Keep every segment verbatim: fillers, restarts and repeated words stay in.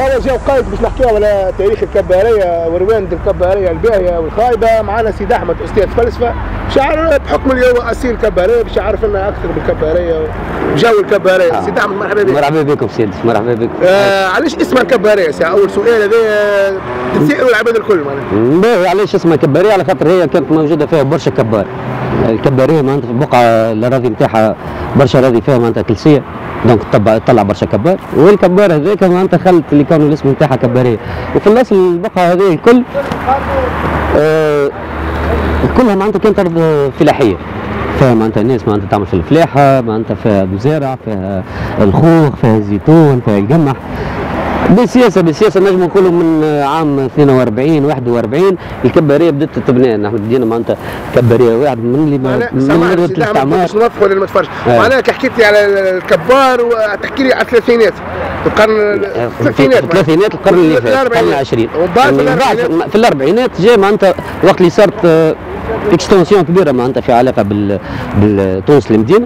توا جا وقايد باش نحكيو على تاريخ الكباريه وروان الكباريه الباهيه والخايبه. معنا سيد احمد استاذ فلسفه شاعر بحكم اللي هو اصيل كباريه باش يعرف لنا اكثر بالكباريه وجو الكباريه. آه. سيد احمد مرحبا بك. مرحبا بكم سيدي، مرحبا بكم. آه علاش اسمها الكباريه؟ اول سؤال هذا تتسائلوا العباد الكل معناها. علاش اسمها كباريه؟ على خاطر هي كانت موجوده فيها برشا كبار. الكباريه معناتها في البقعه الاراضي نتاعها برشا اراضي فيها معناتها كلسيه، دونك طلع برشا كبار، والكبار هذاك معناتها خلت اللي كانوا الاسم نتاعها كباريه. وفي الاصل البقعه هذه الكل آه كلها معناتها كانت ارض فلاحيه، فيها معناتها الناس معناتها تعمل في الفلاحه، معناتها فيها مزارع، فيها الخوخ، فيها الزيتون، فيها القمح. بالسياسه بالسياسه نجم نقولوا من عام اثنين وأربعين واحد وأربعين الكباريه بدات تتبنى. نحن بدينا معناتها كباريه واحد من اللي من غير الاستعمار. باش نوضحوا للي ما تفرجش معناها كي حكيت لي على الكبار وتحكي لي على الثلاثينات القرن الثلاثينات الثلاثينات القرن اللي فات القرن العشرين. في الاربعينات جاء معناتها وقت اللي صارت اكستنسيون كبيره معناتها في علاقه بال بالتونس المدينه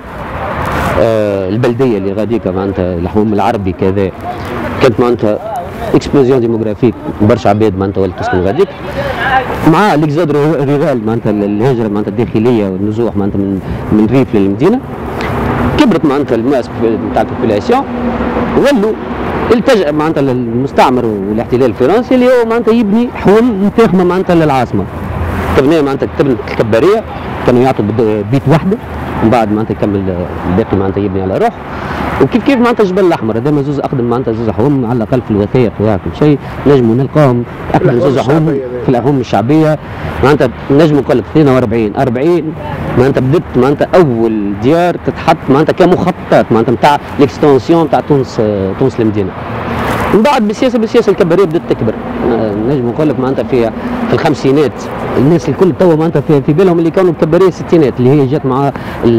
آه البلديه اللي غاديكا معناتها الحوم العربي كذا، كانت معناتها اكسبلوزيون ديموغرافيك، برشا عباد معناتها ولات تسكن غاديك، مع ليكزود ريغال معناتها الهجره معناتها الداخليه والنزوح معناتها من من الريف للمدينه. كبرت معناتها الماس نتاع البوبولاسيون، ولوا التجأ معناتها للمستعمر والاحتلال الفرنسي اللي هو معناتها يبني حوم فاخمه معناتها للعاصمه. تبنى معناتها تبنت الكباريه، كانوا يعطوا بيت واحده، من بعد معناتها يكمل الباقي معناتها يبني على روح. وكيف كيف معناتها الجبل الاحمر هذا زوز اقدم معناتها زوز حوم على الاقل في الوثائق وكل شيء نجموا نلقاهم اقدم زوز حوم في الحوم الشعبيه. معناتها نجموا نقول لك اثنين وأربعين أربعين معناتها بدت معناتها اول ديار تتحط معناتها كمخططات معناتها نتاع الاكستنسيون نتاع تونس تونس المدينه. من بعد بالسياسه بالسياسه الكباريه بدات تكبر. نجم نقول لك معناتها في في الخمسينات الناس الكل توا معناتها في, في بالهم اللي كانوا الكباريه الستينات اللي هي جات مع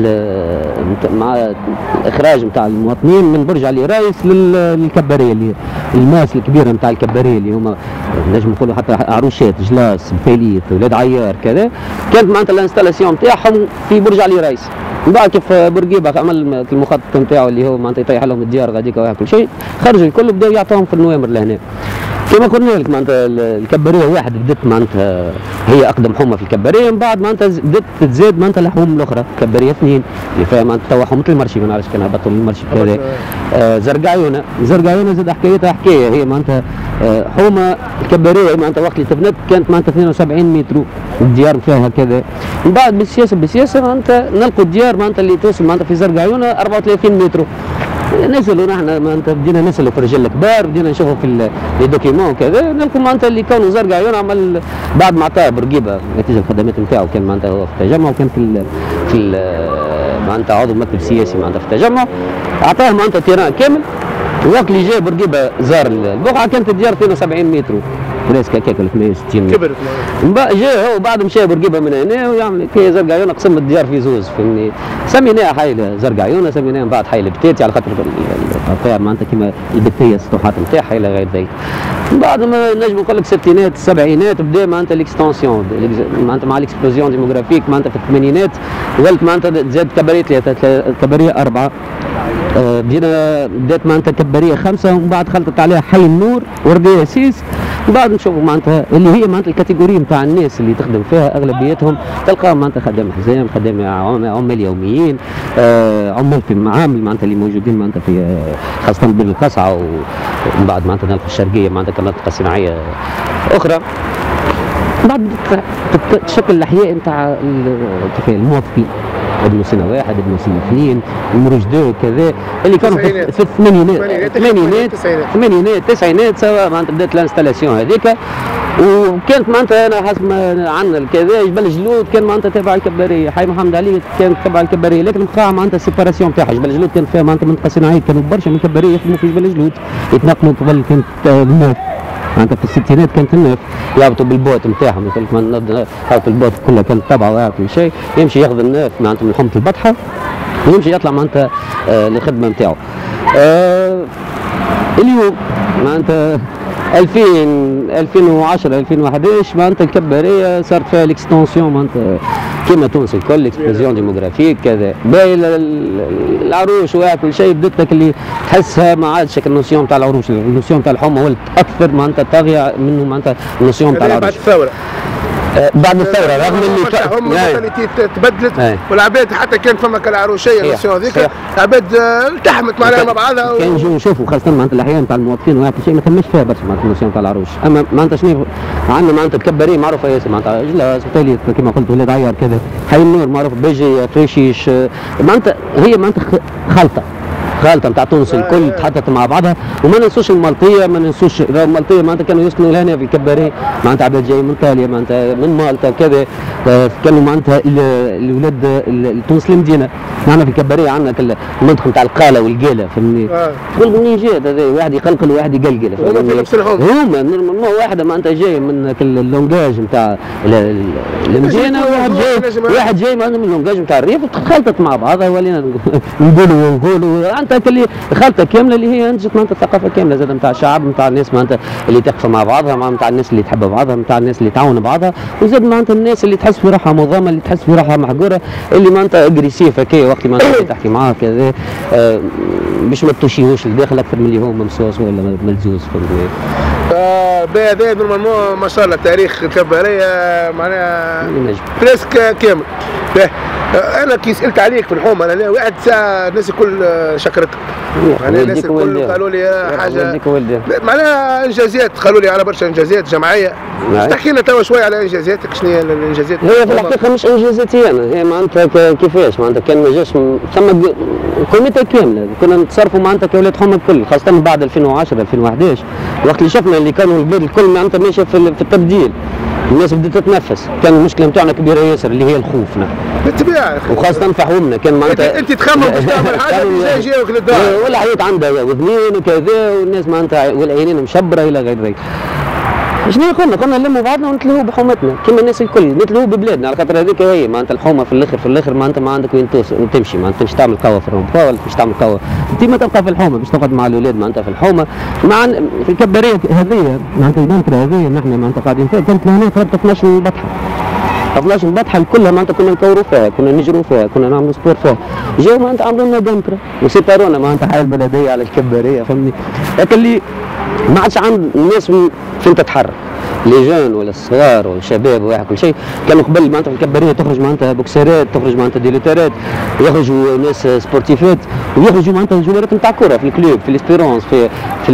مع الاخراج نتاع المواطنين من برج علي رايس للكباريه اللي الماس الكبيره نتاع الكباريه اللي هما نجم نقولوا حتى عروشات جلاس بفاليت ولاد عيار كذا، كانت معناتها الانستالاسيون نتاعهم في برج علي رايس. من بعد كيف بورقيبه عمل المخطط نتاعو اللي هو معناتها يطيح لهم الديار غاديك وكل شيء، خرجوا الكل بداوا يعطوهم في النوامر لهنا. كما قلنا لك معناتها الكباريه واحد بدات معناتها هي اقدم حومه في الكباريه، من بعد معناتها بدات تتزاد معناتها الحوم الاخرى. كباريه اثنين اللي فيها معناتها توا حومه المرشي ما نعرفش كان هبطوا المرشي كذا. آه زرقايونه زرقايونه زاد حكايتها حكايه هي معناتها آه حومه الكباريه معناتها وقت اللي تبنت كانت معناتها اثنين وسبعين متر الديار فيها كذا. من بعد بالسياسه بالسياسه معناتها نلقوا الديار معناتها اللي توصل معناتها في زرقايونه أربعة وثلاثين متر. نزلوا نحن معناتها بدينا نسالوا في الرجال الكبار، بدينا نشوفوا في لي دوكيمون كذا، نلقوا معناتها اللي كانوا زرقاء عيون عمل بعد ما عطاه بورقيبه نتيجه الخدمات نتاعو كان معناتها هو في التجمع وكان في ال في ال معناتها عضو مكتب سياسي معناتها في التجمع، عطاه معناتها تيران كامل. وقت اللي جا بورقيبه زار البقعه كانت الديار اثنين وسبعين متر بريسك هكاك ولا ثمانية وستين كبرت. جا هو بعد مشى بورقيبه من هنا ويعمل كي زرقاء عيون قسم الديار في زوز فهمني، سميناها حيله زرقاء عيون، سميناها من بعد حيله بتاتي على خاطر القطاع معناتها كيما البتيه السطوحات نتاعها الى غير ذلك. من بعد ما نجم نقول لك الستينات السبعينات بدا معناتها الاكستنسيون معناتها مع الاكسبلوزيون ديموغرافيك معناتها في الثمانينات ولت معناتها تزاد كباريه ثلاثه كباريه اربعه. آه بدينا بدات معناتها كباريه خمسه ومن بعد خلطت عليها حي النور ورديه سيس. من بعد نشوفوا معناتها اللي هي معناتها الكاتيجوري نتاع الناس اللي تخدم فيها اغلبيتهم تلقاهم معناتها خدام حزام، خدام عمال يوميين، آه عمال في المعامل معناتها اللي موجودين معناتها في خاصه بين القصعه ومن بعد معناتها نلقى الشرقيه معناتها كمنطقه صناعيه اخرى. بعد تشكل الاحياء نتاع الموظفين ابن سنه واحد ابن سنه اثنين المروج دو كذا اللي كانوا في الثمانينات الثمانينات الثمانينات التسعينات سواء معناتها بدات الانستالاسيون هذيك. وكانت معناتها انا حسب ما عندنا كذا جبل جلود كان معناتها تابع الكباريه، حي محمد علي كان تبع الكباريه، لكن بقى معناتها السيباراسيون تاعها جبل جلود كان فيها معناتها منطقه صناعيه، كانوا برشا من الكباريه يخدموا في جبل جلود يتنقلوا قبل كانت الناف معناتها في الستينات كانت الناف يهبطوا بالبوت نتاعهم هبطوا البوت كلها كانت تبعه ويعرف كل شيء، يمشي ياخذ الناف معناتها من حومه البطحه ويمشي يطلع معناتها آه للخدمه نتاعو. آه اليوم معناتها ألفين ألفين وعشرة ألفين وأحد عشر معناتها الكباريه صارت فيها الاكستنسيون معناتها كيما تونس الكل اكسبلوزيون ديموغرافيك كذا باهي العروش واحد كل شيء بدتك اللي تحسها ما عادش النوسيون نتاع العروش، النوسيون نتاع الحومه ولت اكثر معناتها طاغيه منه معناتها النوسيون نتاع العروش. بعد الثوره بعد الثوره رغم اللي هم المنتاليتي تبدلت والعباد حتى كان فما كالعروشيه النوسيون هذيك العباد التحمت معناها مع بعضها كان نجيو نشوفوا خاصه معناتها الاحيان نتاع الموظفين وهذا شيء ما ثماش فيها برشا معناتها النوسيون نتاع العروش، اما معناتها شنو عندنا معناتها الكباريه معروفه ياسر معناتها جلاس وتالي كما قلت ولاد عيار كذا، حي النور معروف بجي فريشيش معناتها هي معناتها خلطه خالطه نتاع تونس الكل تحطت مع بعضها. وما ننسوش المالطيه ما ننسوش المالطيه معناتها كانوا يسكنوا لهنا في الكباريه معناتها عباد جاي من ايطاليا معناتها من مالطا كذا كانوا معناتها الاولاد تونس المدينه معنا في الكباريه عندنا المنطقه نتاع القاله والقاله فهمني تقول منين جات هذا واحد يقلقل وواحد يقلقل هما في نفس الحوض هما نورمالمون واحده معناتها جاي من اللونجاج نتاع المدينه وواحد جاي واحد جاي من اللونجاج نتاع الريف خلطت مع بعضها ولينا نقولوا ونقولوا معناتها اللي خلطه كامله اللي هي انتجت معناتها ثقافه كامله زاد نتاع الشعب نتاع الناس معناتها اللي تقف مع بعضها نتاع الناس اللي تحب بعضها نتاع الناس اللي تعاون بعضها وزاد معناتها الناس اللي تحس في روحها منظمه اللي تحس في روحها محقوره اللي معناتها اجريسيف هكايا وقت ما تحكي معاه كذا آه باش ما تشيهوش لداخل اكثر من اللي هو ممسوس ولا ملزوز فهمتني. هذا نورمالمون ما شاء الله تاريخ الكباريه معناها بريسك كامل. انا كي سالت عليك في الحومه انا واحد ساعه الناس الكل شكرتك يعني الناس الكل قالوا لي حاجه معناها انجازات قالوا لي على برشا انجازات جماعيه. تحكي لنا توا شويه على انجازاتك شنو هي الانجازات؟ هي في الحقيقه مش انجازاتي انا هي معناتها كيفاش معناتها كان ما جاش ثم كوميتي كامله كنا نتصرفوا معناتها كاولاد حومه الكل خاصه بعد ألفين وعشرة ألفين وأحد عشر وقت اللي شفنا اللي كانوا البلاد الكل معناتها ماشيه في التبديل الناس بدات تتنفس كان المشكله نتاعنا كبيره ياسر اللي هي الخوف نحن بالطبيعه وخاصه في حومنا كان معناتها انت تخمم باش تعمل حاجه جاي جاوك للدار ولا حياة عندها وذنين وكذا والناس معناتها والعينين مشبره الى غير ذلك. شنو قلنا؟ قلنا نلموا بعضنا ونتلهوا بحومتنا كما الناس الكل نتلهوا ببلادنا على خاطر هذيك هي معناتها الحومه في الاخر في الاخر معناتها ما عندك وين تمشي معناتها باش تعمل قهوه في الرومبا ولا باش تعمل قهوه انت ما تبقى في الحومه باش تقعد مع الاولاد معناتها في الحومه مع في الكباريه هذيا معناتها البنكره هذيا نحن معناتها قاعدين فيها كانت لهنا قرابه اثناش بطحه اثناش بطحه كلها معناتها كنا نكوروا فيها كنا نجروا فيها كنا نعملوا سبور فيها جاوا معناتها عملوا لنا بنكره وسيبارونا معناتها حي البلديه على الكباريه فهمني لكن اللي ما عادش عند الناس فين تتحرك لي جون ولا الصغار ولا الشباب ولا كل شيء كانوا قبل معناتها في الكباريه تخرج معناتها بوكسيرات تخرج معناتها ديليتارات يخرجوا ناس سبورتيفات ويخرجوا معناتها جولات نتاع كره في الكلوب في الاسبيرونس في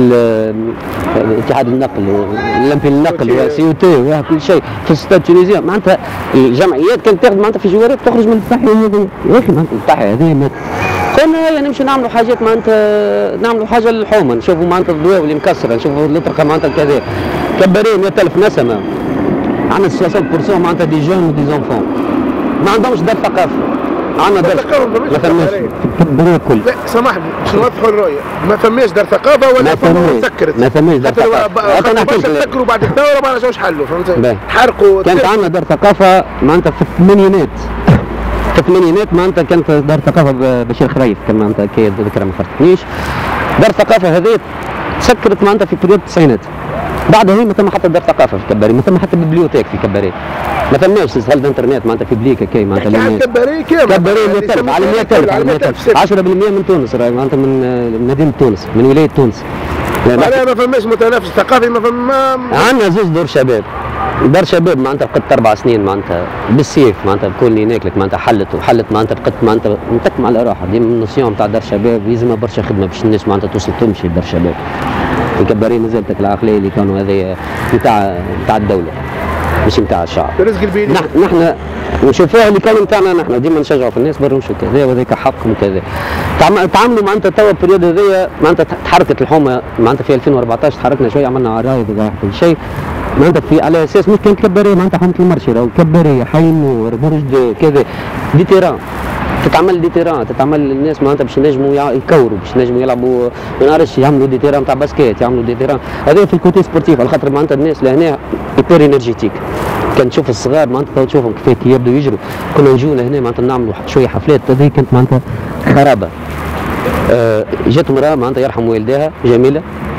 في اتحاد النقل الاولمبي النقل وسي او تي كل شيء في الستاد تونيزيا معناتها الجمعيات كانت تاخذ معناتها في جوارات تخرج من التحيه هذه يا اخي معناتها التحيه هذه مات قلنا يعني نمشي نعملوا حاجات معناتها نعملوا حاجه للحومه نشوفوا معناتها الضواء اللي مكسره نشوفوا الطرقه معناتها كذا كباريه مئة ألف نسمه عندنا ستين بالمئة معناتها دي جون ودي زونفون ما عندهمش دار ثقافه عندنا دار ما فماش الكباريه الكل لا سامحني باش نوضحوا الرؤيه ما فماش دار ثقافه ولا فما سكرت ما فماش دار ثقافه انا نحكي سكروا بعد الثوره ما عرفوش حلوا فهمت حرقوا كانت عندنا دار ثقافه معناتها في الثمانينات في الثمانينات معناتها كانت دار ثقافه بشير خريف كان معناتها كي الذاكره ما خرجتنيش دار ثقافه هذه تسكرت معناتها في بريود التسعينات بعدها هي ما ثم حتى دار ثقافه في الكباريه ما ثم حتى ببليوتيك في الكباريه ما ثماش سهل الانترنت معناتها في بليكه كي معناتها الكباريه كامله كباريه مئة ألف على مئة ألف على مئة ألف عشرة بالمئة من تونس معناتها من مدينه تونس من ولايه تونس معناها ما فماش متنافس ثقافي ما فما عندنا زوج دور شباب دار شباب معناتها قدت اربع سنين معناتها بالسيف معناتها بكل اللي ناكلك معناتها حلت وحلت معناتها قدت معناتها نتكلم على راحه ديما النوسيون تاع دار شباب يلزمها برشا خدمه باش الناس معناتها توصل تمشي لدار شباب الكباريه مازالت العقليه اللي كانوا هذايا نتاع نتاع الدوله مش نتاع الشعب الرزق البيني نحن نشوفوها اللي كانوا نتاعنا نحن ديما نشجعوا في الناس برا نمشوا كذا وهذاك حقهم وكذا تعاملوا معناتها توا البريود هذايا معناتها تحركت الحومه معناتها في ألفين وأربعطاش تحركنا شويه عملنا عرايض وكل شيء معناتها في على اساس مش كانت كباريه معناتها حومه المرشي راهو كباريه حي النور برج كذا دي تيران تتعمل دي تيران تتعمل الناس معناتها باش ينجموا يكوروا باش ينجموا يلعبوا ما نعرفش يعملوا دي تيران تاع باسكيت يعملوا دي تيران هذا في الكوتي سبورتيف على خاطر معناتها الناس لهنا ايبر انرجيتيك كان تشوف الصغار معناتها تشوفهم كيف يبدوا يجروا كنا نجوا لهنا معناتها نعملوا شويه حفلات هذه كانت معناتها خرابه آه جات امراه معناتها يرحم والديها جميله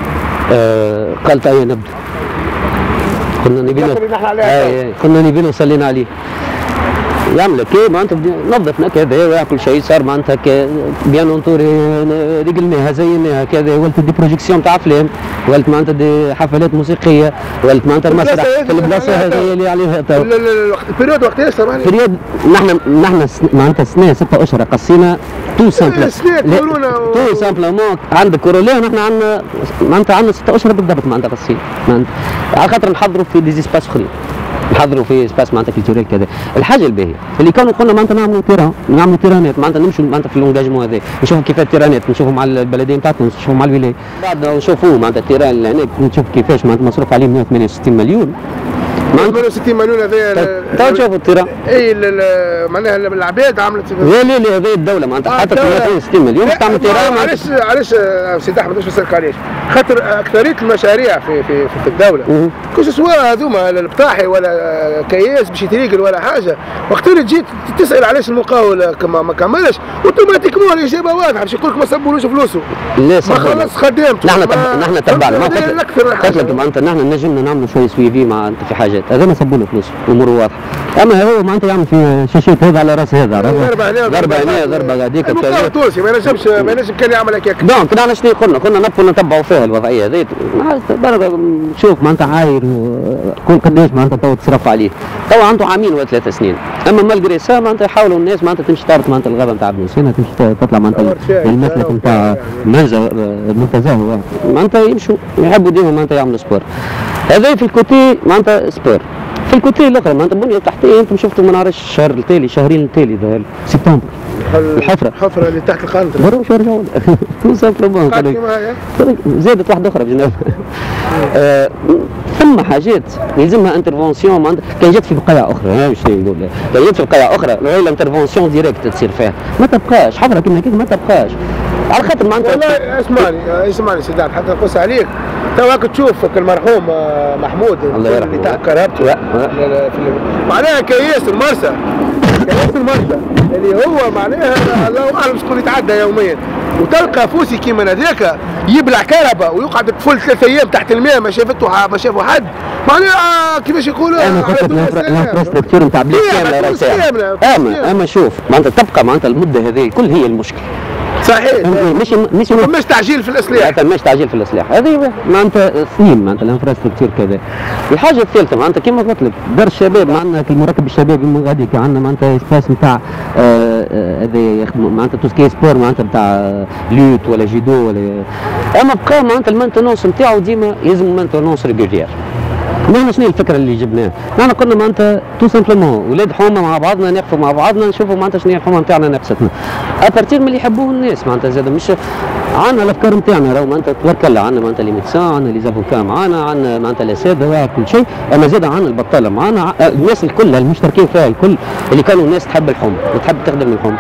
آه قالت ايوه نبدا كنا نبي كنا نبي وصلينا عليه يعمل كي معناتها نظفنا كذا وياكل شيء صار معناتها بيان اونتوري رجلناها زيناها كذا ولت دي بروجيكسيون تاع افلام ولت معناتها دي حفلات موسيقيه ولت معناتها المسرح في البلاصه هذه اللي عليها تو البريود وقت ياسر البريود نحن نحن معناتها سنه ستة اشهر قصينا تو سامبل تو سامبلومون عندك كورولا نحن عندنا معناتها عندنا ستة اشهر بالضبط معناتها قصينا على خاطر نحضروا في ديزيسباس اخرين نحضروا في سباس معناتها كولتوريل كذا. الحاجه الباهيه اللي كانوا قلنا معناتها نعملوا تيران نعملوا تيرانات معناتها نمشوا معناتها في اللونجاجمون هذا نشوفوا كيف التيرانات نشوفوا مع البلديه نتاعتنا نشوفوا مع الولايه بعد نشوفوا معناتها التيران اللي هناك نشوف كيفاش معناتها مصروف عليه مئة وثمانية وستين مليون ثمانية وستين مليون هذايا تو تشوفوا التيران اي معناها العباد عملت لا لا لا هذه الدوله معناتها حتى مئة وثمانية وستين مليون باش تعمل تيران علاش علاش سيدي احمد واش نسالك علاش؟ خاطر اكثريه المشاريع في في في الدوله كل سواء هذوما البطاحي ولا كياس باش يتريقل ولا حاجه وقت اللي تجي تسال علاش المقاول ما كملش اوتوماتيكمون الاجابه واضحه باش يقول لك ما صبولوش فلوسه لا ما خلص خدامته نحن نحن تبعنا ما قلت لك معناتها نحن نجمنا نعملوا شويه سويفي مع في حاجات هذا ما صبوا له فلوس اموره واضحه اما هو معناتها يعمل في شاشات هذا على راس هذا ضربه هنا ضربه هنا ضربه هذيك المقاول التونسي ما ينجمش ما ينجم كان يعمل هكاك دونك نحن شنو قلنا قلنا نبقوا نتبعوا فيها الوضعيه هذه شوف معناتها عاير كل قداش معناتها تو تصرف عليه تو عنده عامين ولا ثلاث سنين اما مالغري سا معناتها يحاولوا الناس معناتها تمشي تعرف معناتها الغابه نتاع بنوسينا تمشي تطلع معناتها المسلك نتاع منزه منتزه معناتها يمشوا يحبوا ديما معناتها يعملوا سبور هذا في الكوتي معناتها سبور في الكوتي الاخرى معناتها البنيه التحتيه انتم شفتوا ما نعرفش الشهر التالي شهرين التالي ذا سبتمبر الحفره الحفره اللي تحت القنطره برا شو رجعوا تو سامبلومون زادت واحده اخرى بجنب ثم حاجات يلزمها انترفونسيون معناتها كان جات في بقايا اخرى ها واش يقول كان جات في بقايا اخرى غير الانترفونسيون ديريكت تصير فيها ما تبقاش حفره كيما هكاك ما تبقاش على خاطر معناتها والله اسمعني اسمعني سيدي حتى نقص عليك تو هاك تشوف المرحوم محمود اللي تاع كهربته معناها كياس المرسى كياس المرسى اللي هو معناها الله اعلم شكون يتعدى يوميا وتلقى فوسي كيما هذاك يبلع كهرباء ويقعد طفل ثلاث ايام تحت الماء ما شافته ما شافوا حد معناها كيفاش يقولوا انا قلت لك الانفراستركتور نتاع بلاد كامله اما اما شوف معناتها تبقى معناتها المده هذه كل هي المشكله صحيح مش مش ما فماش تعجيل في الاصلاح ما فماش تعجيل في الاصلاح هذه معناتها سنين معناتها الانفراستركتور كذا الحاجه الثالثه معناتها كما قلت لك دار الشباب عندنا المركب الشبابي غاديك عندنا معناتها سباس نتاع هذا يخدموا معناتها تو سكي سبور معناتها نتاع لوت ولا جيدو ولا اما بقى معناتها المانتونونس نتاعو ديما يلزم مانتونونس ريغوليير نحن شنو الفكره اللي جبناها؟ نحن قلنا معناتها تو سامبلومون ولاد حومه مع بعضنا نقفوا مع بعضنا نشوفوا معناتها شنو هي الحومه نتاعنا ناقصتنا. ابارتير من اللي يحبوه الناس معناتها زاد مش عندنا الافكار نتاعنا راهو معناتها تبارك الله عندنا معناتها لي ميدسان عندنا لي زافوكا معانا عندنا معناتها الاساتذه كل شيء اما زاد عندنا البطاله معانا الناس الكل المشتركين فيها الكل اللي كانوا الناس تحب الحومه وتحب تخدم الحومه.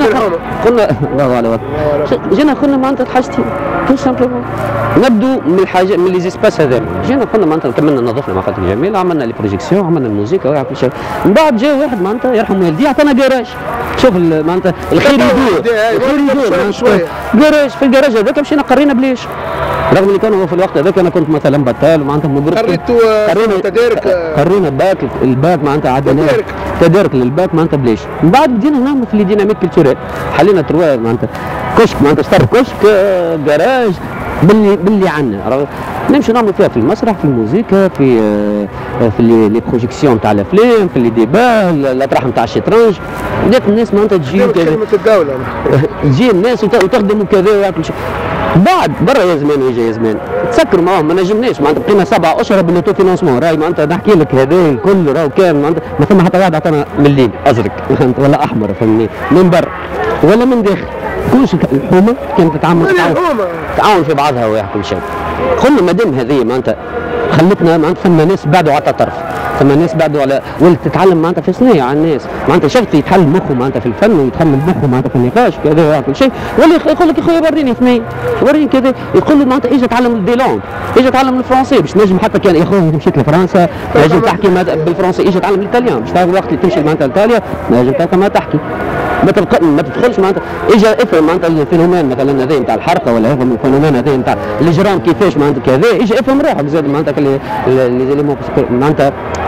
قلنا الله على جينا قلنا معناتها حاجتين تو سامبلومون نبدو من الحاجه من لي زيسباس هذا جينا قلنا معناتها كملنا نظفنا مع خاطر جميل عملنا لي بروجيكسيون عملنا الموسيقى وكل شيء من بعد جا واحد معناتها يرحم والديه عطانا جراج شوف معناتها الخير يدور الخير يدور شويه جراج في الجراج هذاك مشينا قرينا بليش رغم اللي كانوا في الوقت هذاك انا كنت مثلا بطال معناتها مبروك قريتوا قرينا تدارك قرينا الباك الباك معناتها عدنا تدارك للباك معناتها بليش من بعد بدينا نعمل في لي ديناميك كولتوريل حلينا تروا معناتها كشك معناتها اشترى كشك جراج باللي باللي عندنا نمشي نعملوا فيها في المسرح في الموسيقى في في لي بروجيكسيون تاع الافلام في لي ديبا الاطراح نتاع الشطرنج بدات الناس معناتها تجي كلمه الدوله تجي الناس وتخدم وكذا وكل شيء بعد برا يا زمان ويجي يا زمان تسكروا معاهم ما نجمناش معناتها بقينا سبع اشهر بالنوتو فينونسمون راهي معناتها نحكي لك هذا الكل راهو كان معناتها ما ثم حتى واحد عطانا مليم ازرق ولا احمر فهمني من برا ولا من داخل كلش الحومه كانت تتعامل تعاون في بعضها ويحكوا شيء قلنا ما دام هذه معناتها خلتنا معناتها ثم ناس بعدوا على طرف ثم ناس بعدوا على ولد تتعلم معناتها في صناعه على الناس معناتها شفت يتحل مخه معناتها في الفن ويتحل مخه معناتها في النقاش كذا وكل شيء ولا يقول لك يا خويا وريني ثنين وريني كذا يقول له معناتها اجي اتعلم دي لونغ اجي اتعلم الفرنسي باش نجم حتى كان يا خويا مشيت لفرنسا نجم تحكي بالفرنسي اجي اتعلم الايطاليان باش تعرف الوقت اللي تمشي معناتها ايطاليا نجم تلقى ما تحكي ما تبقى ما تدخلش معناتها اجا افهم معناتها الفينومين مثلا هذا نتاع الحرقه ولا افهم الفينومين هذا نتاع الاجرام كيفاش معناتها كذا اجا افهم روحك زاد معناتها اللي اللي معناتها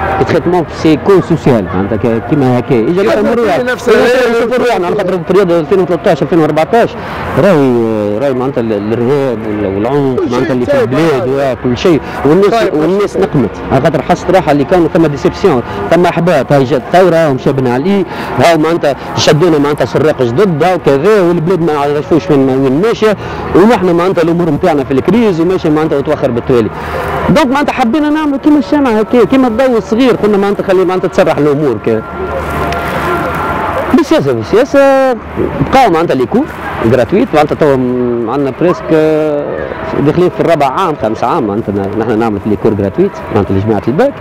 التريتمون سي كون سوسيال معناتها كيما هكا اجا نفهموا روحنا على خاطر في رياض ألفين وثلاثطاش ألفين وأربعطاش راهي راهي معناتها الارهاب والعنف معناتها اللي في البلاد وكل شيء والناس والناس نقمت على خاطر حست روحها اللي كانوا ثم ديسيبسيون ثم احباط هاي جات ثوره ومشابنا عليه هاو معناتها شدونا معناتها سراق جدد وكذا والبلاد ما عرفوش وين وين ماشيه ونحن معناتها الامور نتاعنا في الكريز وماشي معناتها وتوخر بالتوالي دونك معناتها حبينا نعملوا كيما الشمع هكا كيما الضوء الصغير قلنا معناتها خلي معناتها تسرح الامور كا بالسياسه بالسياسه بقاو معناتها لي كور جراتويت معناتها توا عندنا بريسك داخلين في الرابع عام خامس عام معناتها نحن نعمل في لي كور جراتويت معناتها لجماعه الباك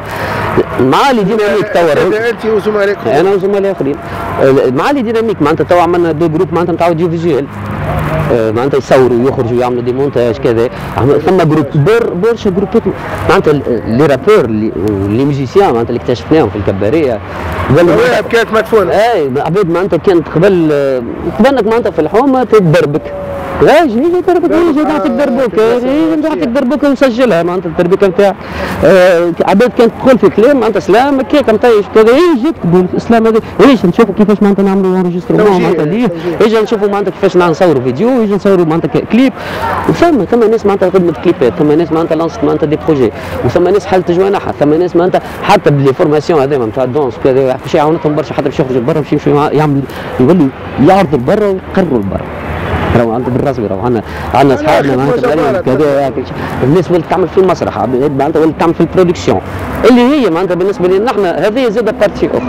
مع لي ديناميك توا انت وزملائك انا وزملاء اخرين مع لي ديناميك معناتها توا عملنا دو جروب معناتها نتاع اوديو فيجوال معناتها يصوروا يخرجوا يعملوا دي مونتاج كذا ثم جروب بر برشا جروبات معناتها لي رابور لي ميوزيسيان معناتها اللي اكتشفناهم في الكباريه كانت مدفونه اي عباد معناتها كانت قبل قبلك معناتها في الحومه تدربك واش هي تربك هي نعطيك دربوك هي نعطيك دربوك ونسجلها معناتها التربيكه نتاع عباد كانت تدخل في كلام معناتها سلام كيك مطيش كذا هي جيت تقول السلام هذا ايش نشوفوا كيفاش معناتها نعملوا انريجسترمون معناتها ليه اجا نشوفوا معناتها كيفاش نصوروا فيديو اجا نصوروا معناتها كليب وثم ثم ناس معناتها خدمت كليبات ثم ناس معناتها لانست معناتها دي بروجي وثم ناس حلت جوانحها ثم ناس معناتها حتى بلي فورماسيون هذوما نتاع الدونس كذا باش يعاونتهم برشا حتى باش يخرجوا لبرا باش يمشوا يعملوا يولوا يعرضوا لبرا ويقرروا لبرا راهو عندنا بالرسمي راهو عندنا عندنا اصحابنا معناتها كذا الناس ولات تعمل في المسرح معناتها ولات تعمل في البرودكسيون اللي هي معناتها بالنسبه لنا نحن هذه زاد بارتي اخرى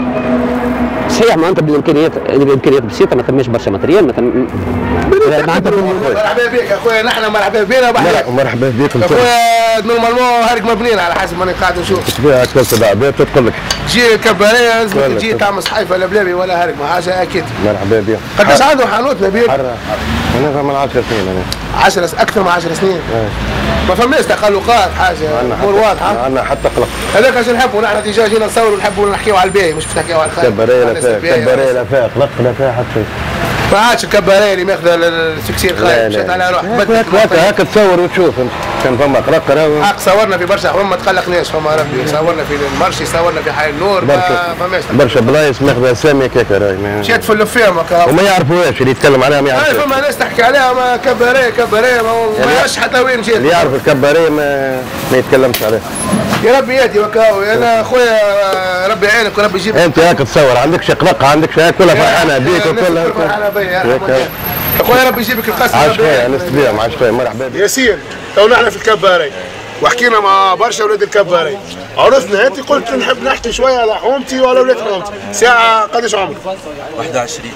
صحيح معناتها بالامكانيات الامكانيات بسيطه ما ثماش برشا ماتريال ما ثم معناتها مرحبا بك اخويا نحن مرحبا بنا مرحبا بكم اخويا نورمالمون هارك مبنيين على حسب ما انا قاعد نشوف تبيع اكثر سبع عباد تدخل لك تجي الكباريه لازمك تجي تعمل صحيفه لا بلابي ولا هارك ما حاجه اكيد مرحبا بك قداش عنده حانوت نبيل؟ انا من عشر سنين انا عشر اكثر من عشر سنين ما فماش تقلقات حاجه امور واضحه عندنا حتى قلق هذاك اش نحبوا نحن ديجا جينا نصوروا ونحبوا نحكيوا على الباهي مش نحكيوا على الخير كباريه لا فيها كباريه لا فيها قلق لا فيها حتى ما عادش الكباريه اللي ماخذه السكسير خايب مشات على روحها هكا هكا تصور وتشوف انت كان فما قلق راهو حق صورنا في برشا حوم ما تقلقناش فما ربي صورنا في المرشي صورنا في حي النور ما فماش برشا بلايص ماخذه اسامي هكاك راهي مشيت في اللفيم وما يعرفوهاش اللي يتكلم عليها ما يعرفوهاش فما ناس تحكي عليها ما كباريه كباريه ما يعرفش حتى وين مشيت اللي يعرف الكباريه ما ما يتكلمش عليها يا ربي ياتي وكاو انا خويا ربي يعينك وربي يجيبك انت هاك تصور عندكش قلق عندكش هاك كلها فرحانه بيك وكلها فرحانه بيا خويا ربي يجيبك القصه عاش فيها انس بيها ما عاش فيها مرحبا بك ياسين تو نحن في الكباري وحكينا مع برشا اولاد الكباري عرفنا انت قلت نحب نحكي شويه على حومتي وعلى اولاد حومتي ساعه قداش عمرك؟ واحد وعشرين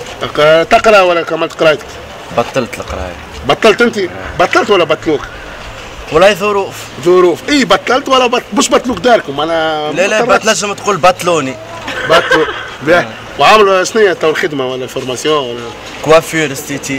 تقرا ولا كملت قرايتك؟ بطلت القرايه بطلت انت؟ بطلت ولا بطلوك؟ والله ظروف ظروف اي بطلت ولا بط... مش بطلوك داركم انا لا لا بط لازم تقول بطلوني بطلو باهي وعامل شنو تو الخدمه ولا الفورماسيون ولا كوافير استيتيك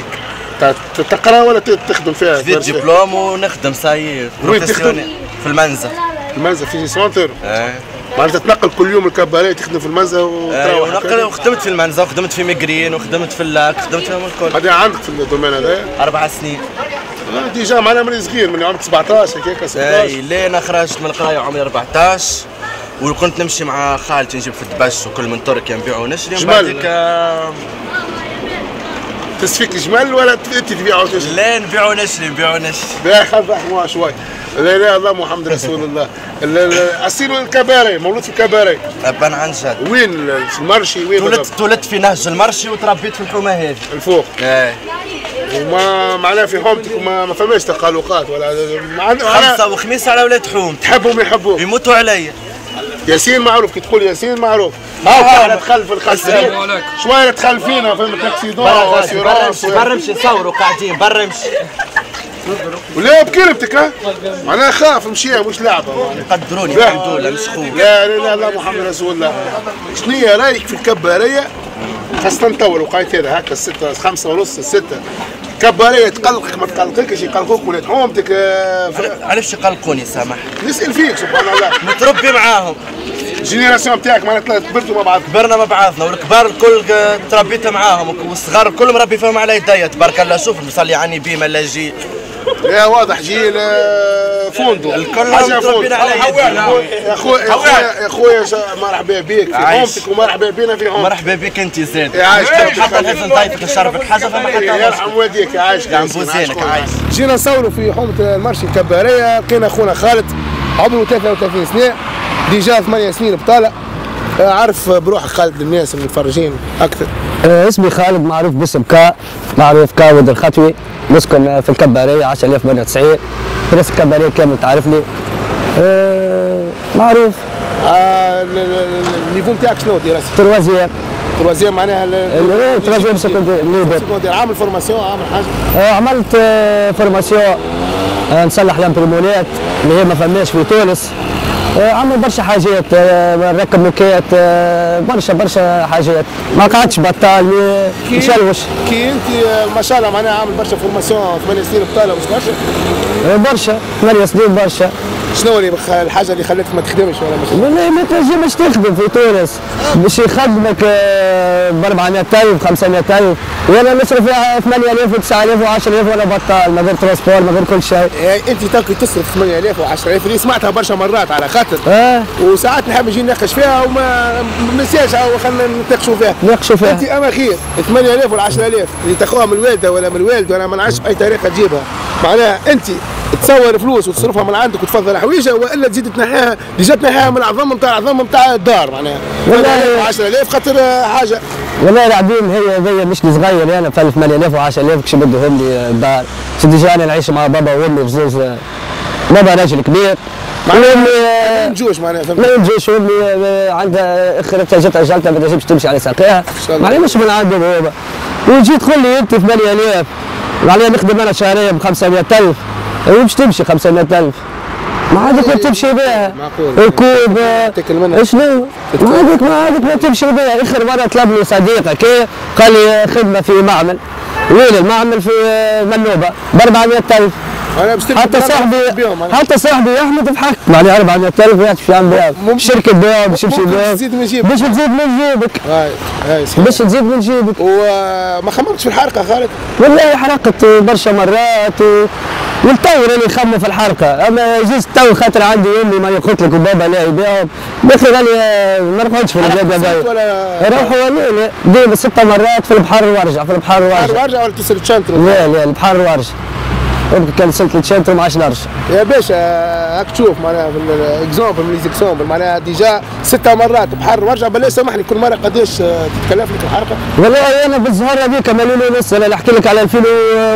تقرا ولا تخدم فيها؟ خذيت دبلوم ونخدم ساير بروفيسيونيل في المنزل في المنزل في سونتر؟ اه معناتها تنقل كل يوم الكباريه تخدم في المنزل وتروح اه وخدمت في المنزل وخدمت في ميغرين وخدمت في اللاك خدمت فيهم الكل بعدين عندك في الدومين هذا؟ أربع سنين ديجا معناها من صغير من عمرك سبعطاش هكاك ستطاش اي لا انا خرجت من القرايه وعمري أربعطاش وكنت نمشي مع خالتي نجيب في الدبش وكل من تركيا نبيعوا ونشري جمال تسفيك جمل ولا انت تبيع وتشري؟ لا نبيع ونشري نبيع ونشري باهي خذ احموا شوي لا لا الله محمد رسول الله اصيل الكباري مولود في الكباري ابان عن جد وين في المرشي وين ولدت ولدت في نهج المرشي وتربيت في الحومه هذه الفوق ايه وما معناها في حومتك وما ما فماش تقلقات ولا خمسه وخميس على اولاد حومتي تحبهم يحبوك يموتوا عليا ياسين معروف كي تقول ياسين معروف ها دخل في الخلفيه شويه دخل فينا في التاكسيدون واسيورانس برا نمشي نصوروا قاعدين برا نمشي ولا بكلمتك ها معناها خاف مشي مش لعبه يقدروني الحمد لله مش خويا لا لا لا محمد رسول الله شنو هي رايك في الكباريه خاصه تو الوقيت هذا هكا الستة خمسة ونص الستة كباريه تقلقك ما تقلقكش يقلقوك ولاد حومتك علاش يقلقوني سامح؟ نسال فيك سبحان الله متربي معاهم الجينيراسيون نتاعك معناتها كبرتوا مع بعض كبرنا مع بعضنا والكبار الكل تربيت معاهم والصغار الكل مربي فيهم على يديا تبارك الله شوف نصلي عني بيما لاجي يا واضح جيل فندق الكل متربيين على يا خويا يا خويا يا خويا مرحبا بك في عمتك ومرحبا بينا في عمتك. مرحبا بك انت زاد. يعيشك حتى الحسن ضيفك الشرفك حاجه فما حتى يرحم والديك يعيشك يا عم بوزينك عايش. جينا نصوروا في حومة المرشي الكبارية، لقينا اخونا خالد عمره ثلاثة وثلاثين سنة ديجا ثمانية سنين بطالة. عارف بروحك خالد للناس المتفرجين اكثر؟ اسمي خالد، معروف باسم كا، معروف كا ولد الخطوي، نسكن في الكبارية عشرة آلاف وثمانية وتسعين، درست الكبارية كامل تعرفني. أه معروف. آه النيفو نتاعك شنو دراسة؟ تروازيام. تروازيام معناها تروازيام سكوندير. عامل فورماسيون عامل حاجة؟ أه عملت فورماسيون أه نصلح لامبريمونات اللي هي ما فماش في تونس. عمل برشا حاجات، نركب نوكيات، برشا برشا حاجات، ما قعدتش بطال نشلوش. كي انت ما شاء الله معناها عامل برشا فورماسيون ثمانية سنين بطاله مش برشا؟ برشا ثمانية سنين برشا. شنو اللي الحاجه اللي خلتك ما تخدمش ولا مش؟ والله ما تنجمش تخدم في تونس، باش يخدمك ب أربعمائة ألف خمسمائة ألف وانا نصرف فيها ثمانية آلاف وتسعة آلاف وعشرة آلاف وانا بطال، من غير ترانسبور من غير كل شيء. انت تلقي تصرف ثمانية آلاف وعشرة آلاف اللي سمعتها برشا مرات على خاطر اه وساعات نحب نجي نناقش فيها وما منساش خلينا نتناقشوا فيها. نناقشوا فيها. انت اما خير ثمانية آلاف ولا عشرة آلاف اللي تاخوها من الوالده ولا من الوالد ولا ما نعرفش باي طريقه تجيبها، معناها انت تصور فلوس وتصرفها من عندك وتفضل حويجه والا تزيد تنحيها ديجا تنحيها من العظم نتاع العظم نتاع الدار معناها والله عشرة آلاف خاطر حاجه. والله العظيم هي هي مش صغير انا في ثمانية آلاف وعشرة آلاف كش بدهم لي الدار، ديجا انا نعيش مع بابا وامي بزوز، بابا راجل كبير معناها ما نجوش معناها ما نجوش، وامي عندها اخرتها جات اجلتها ما تنجمش تمشي على ساقيها معناها مش من عندهم هو، وجيت تقول لي انت ثمانية آلاف معناها نخدم انا شهريا ب خمسمائة ألف ومش تمشي خمسمائة ألف ما عادك ما تمشي بها. معقول ركوب شنو؟ ما عادك ما عادك ما تمشي بها. اخر مره طلبني صديقه كي قال لي خدمه في معمل، وين المعمل في منوبه ب أربعمائة ألف. حتى صاحبي حتى صاحبي احمد ضحك معناها أربعمائة ألف واحد في عام بها شركه بها باش يمشي بها باش تزيد من جيبك. هاي هاي باش تزيد من جيبك. وما خممتش في الحرقه خالد؟ والله حرقت برشا مرات و... والتو راني نخمم في الحرقه، اما جيت تو خاطر عندي امي ما قلت لك وبابا لا يبيعهم، باقي راني ما نقعدش في البلاد هذايا. نروحوا لا ديما ست مرات في البحر وارجع في البحر وارجع. البحر وارجع ولا تسال تشانترو؟ لا لا البحر وارجع. يمكن كان سلت التشانترو ما عادش نرجع. يا باشا هاك تشوف معناها في الاكزومبل من ليزيكسومبل معناها ديجا ست مرات بحر وارجع، بالله سامحني كل مره قداش تتكلف لك الحرقه؟ والله انا بالزهر هذيك مليون ونص، انا نحكي لك على ألفين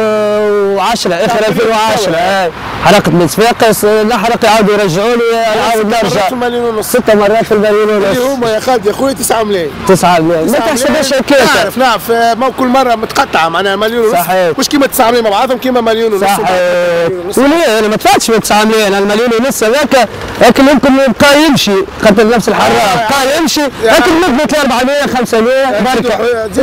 وعشرة اخر ألفين وعشرة هاي حرقت من صفاقس نحرق يعاودوا يرجعوني نعاود نرجع في المليون ونص ست مرات في المليون ونص اللي هما يا خالد يا خويا تسعة ملايين تسعة ملايين ما تحسبهاش هكاك. نعرف نعرف كل مره متقطعه معناها مليون ونص صحيح مش كيما تسعة ملايين مع بعضهم كيما مليون ونص. صحيح وليه انا ما دفعتش من تسعة ملايين، المليون ونص هذاك لكن يمكن بقى يمشي خاطر نفس الحراق بقى يمشي لكن نقبط أربعمائة خمسمائة بركه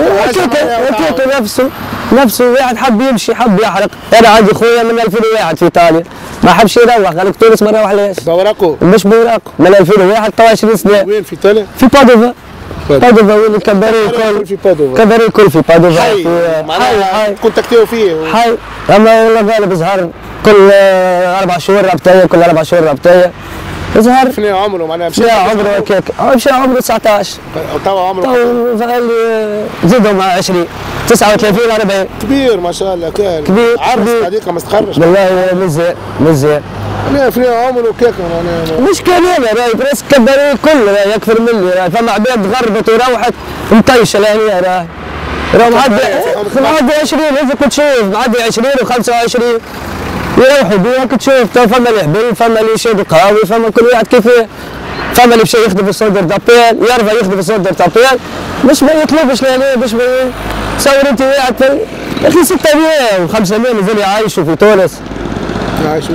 هكاك نفسه نفسه واحد حب يمشي حب يحرق. انا عندي خويا من ألفين وواحد في ايطاليا ما حبش يروح قال لك تونس ما نروحلهاش بوراقو مش بوراقو من ألفين وواحد تو عشرين سنه. وين في ايطاليا؟ في بادوفا بادوفا وين الكباري الكل في بادوفا الكباري الكل في بادوفا حي معناها كونتاكتيو فيه حي اما والله غالب زهر كل اربع شهور رابطيه كل اربع شهور رابطيه زهر. شنو عمره معناها مشى عمره هكاك مشى عمره تسعطاش توا عمره تو قال لي زيدهم عشرين تسعة وثلاثين أربعين كبير ما شاء الله كان كبير عربي حديقه ما استخرج والله مزيان مزيان انا في عمره كيك مش كان انا راهي راس كباري كل يكثر مني راهي فما عباد غربت وروحت مطيشه لهنا راهي راهي معدي معدي عشرين هذا كنت تشوف معدي عشرين وخمسة وعشرين يروحوا بيها كنت تشوف فما اللي حبيب فما اللي يشرب قهوي فما كل واحد كيفاه، فما اللي مشى يخدم في السونتر دابيل يرضى يخدم في السونتر دابيل مش ما يطلبش لهنا باش تصور انت واحد يا اخي ستمائة وخمسمائة مازال يعيشوا في تونس. ما يعيشوش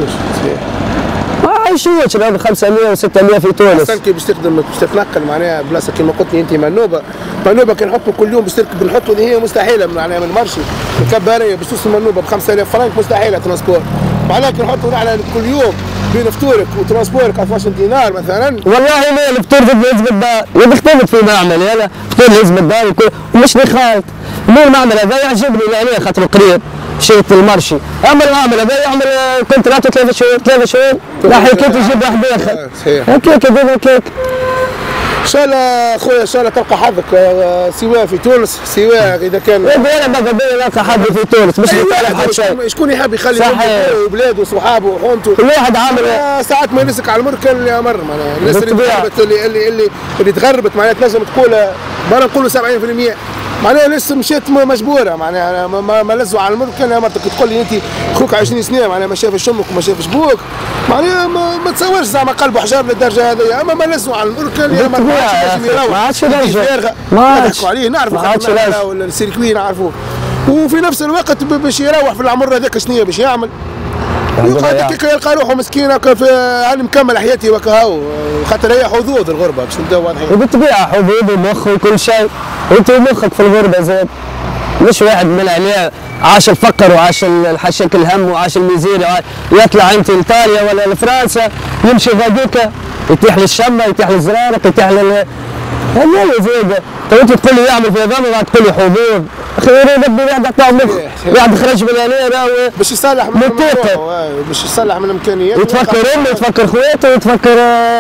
ما عايشوش راهو خمسمائة وستمائة في تونس. اصلا كي باش تخدم باش تتنقل معناها بلاصه كيما قلت لي انت منوبه منوبه كي نحطوا كل يوم باش تركب نحطوا اللي هي مستحيله معناها من مرشي الكباريه باش توصل منوبه ب خمسة آلاف فرنك مستحيله ترانسبور، معناها كي نحطوا نحن كل يوم بين فطورك وترانسبورك ألف وعشرين دينار مثلا. والله ما الفطور لازم الدار يبي خدمت في معمل يلا فطور لازم الدار ومش خالط مو المعمل هذا يعجبني لهنا خاطر قريب مشيت المرشي اعمل معامله اعمل كونترات ثلاث شهور ثلاث شهور راح هيك تجيب واحد ياخذ هيك هيك هيك ان شاء الله اخويا ان شاء الله تلقى حظك سواء في تونس سواء اذا كان انا ماذا بيا نلقى حظي في تونس مش نطالع حد شيء شكون يحب يخلي وبلاده وصحابه وحومته كل واحد عامل ساعات ما ينسك على المركل يا مر معناها الناس اللي تغربت اللي اللي اللي, اللي تغربت معناها تنجم تقول ما نقولوا سبعين بالمئة معناها لسه مشيت مجبوره معناها ما, ما لزوا على المركل يا مرتك تقول لي انت خوك عشرين سنه معناها ما شافش امك وما شافش بوك معناها ما, ما تصورش زعما قلبه حجر للدرجه هذه اما ما لزوا على المركل يا مرتك ما عادش يرجع ما عادش عليه نعرفوا ما عادش ولا السيركوي نعرفوه وفي نفس الوقت باش يروح في العمر هذاك شنو باش يعمل يقعد كي يلقى روحه مسكين هكا انا مكمل حياتي وكهو خاطر هي حظوظ الغربه باش نبداو واضحين وبالطبيعه حظوظ ومخ وكل شيء وانت مخك في الغربه زاد مش واحد من عليه عاش الفقر وعاش الحشك الهم وعاش الميزيري يطلع انت لايطاليا ولا لفرنسا يمشي غاديكا يتيح للشمه يتيح للزرارق يتيح لل هذا زيد تو انت تقول لي يعمل في نظام وبعد تقول لي حظوظ اخي ربي واحد عطاه مخ واحد خرج من هنا باش يصلح من باش يصلح من امكانياته يتفكر امه يتفكر خواته يتفكر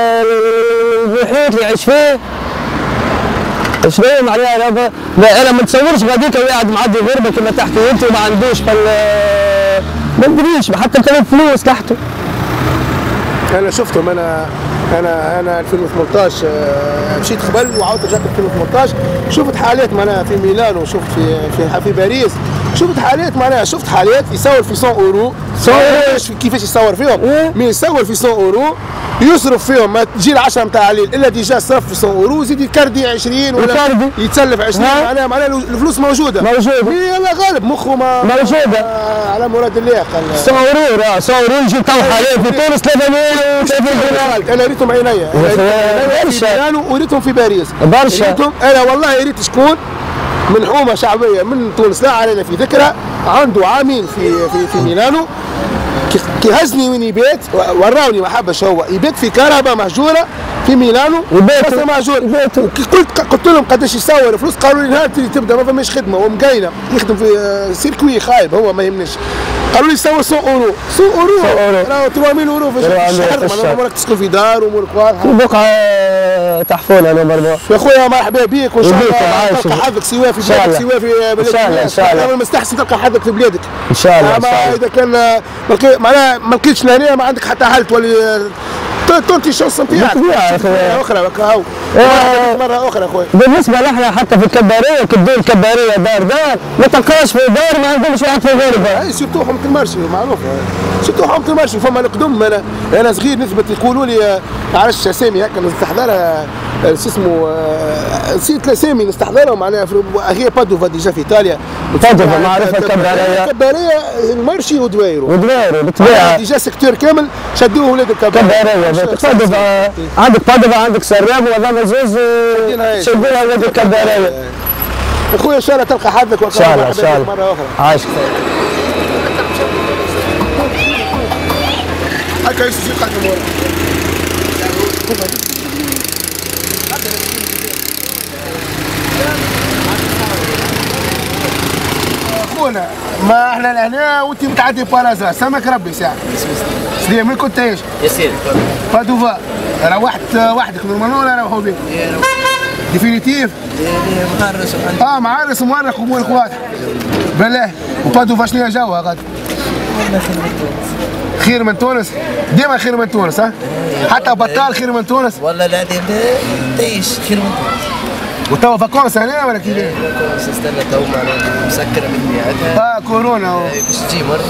المحيط اللي يعيش فيه شنو معناها انا انا ما نتصورش غاديك قاعد معدي غربه كما تحكي انت وما عندوش ما ندريش حتى كان فلوس تحته. انا شفتهم انا انا انا ألفين وثمنطاش مشيت قبل وعاودت رجعت ألفين وثمنطاش شفت حالات معناها في ميلان وشفت في في في باريس شفت حالات معناها شفت حالات يصور في مية اورو صور كيفاش يصور فيهم مي يصور في مية اورو يصرف فيهم ما تجي العشرة نتاع عليل الا ديجا صرف في مية اورو وزيد يكردي عشرين ولا يتسلف عشرين معناها معناها الفلوس موجوده موجوده يلا غالب مخه ما موجوده آه على مراد الله قال مية اورو مية اورو نجي تو حالات في تونس ثلاثمئة وثلاثين دينار انا ريتهم عينيا برشا وريتهم في باريس برشا انا والله ريت شكون من حومه شعبيه من تونس لا علينا في ذكرى عنده عامين في في في ميلانو كي هزني وين يبيت وراوني ما حبش هو يبيت في كهرباء مهجوره في ميلانو يبيت مهجور كي قلت قلت لهم قداش يصور فلوس قالوا لي نهار تبدا ما فماش خدمه ومقاينه يخدم في سيركوي خايب هو ما يهمنيش قالوا لي يصور مية اورو مية اورو راهو ثلاثمئة اورو في الشهر مالك تسكن في دار وامورك واضحه بقعه تحفون انا برضه يا خويا مرحبا بك وان شاء الله تلقى حظك سواء في بلادك سواء في بلادك ان شاء الله ان شاء الله مستحسن تلقى حظك في بلادك ان شاء الله اما اذا كان معناها ما لقيتش لهنا ما عندك حتى حل تولي تونتي شونس نتاعك اخرى هاو مره اخرى خويا بالنسبه لنا حتى في الكباريه كدير الكباريه دار دار ما تلقاش في دار ما عندهمش واحد في غربه اي سيرتو حومه المرشي معروف سيرتو حومه المرشي فما القدم انا انا صغير نثبت يقولوا لي ما عرفتش اسامي هكا نستحضرها شو اسمه نسيت الاسامي نستحضرهم معناها هي بادوفا ديجا في ايطاليا بادوفا معروفه الكباريه الكباريه المرشي ودوايرو ودوايرو بالطبيعه ديجا سيكتور كامل شدوه ولاد الكباريه بادوفا عندك بادوفا عندك سراب وهذا زوز شدوها ولاد الكباريه اخويا ان شاء الله تلقى حظك ان شاء الله ان شاء الله مره اخرى عايشك هكا يوسف يقدم ورا اخونا ما احنا لهنا وانت متعدي بارازا سمك ربي ساعه سليم من كنت ايش؟ ياسين بادوفا روحت وحدك نورمالمون ولا روحوا بك؟ ديفينيتيف؟ معرس اه معرس ومورق امورك واضحه بالله وبادوفا شنو جوها غادي؟ خير من تونس ديما خير من تونس ها حتى بطال خير من تونس والله لا تعيش خير من تونس وتوا فاكونس هنا ولا كيف؟ فاكونس استنى تو معناها مسكره بالبيعتها اه كورونا باش تجي مره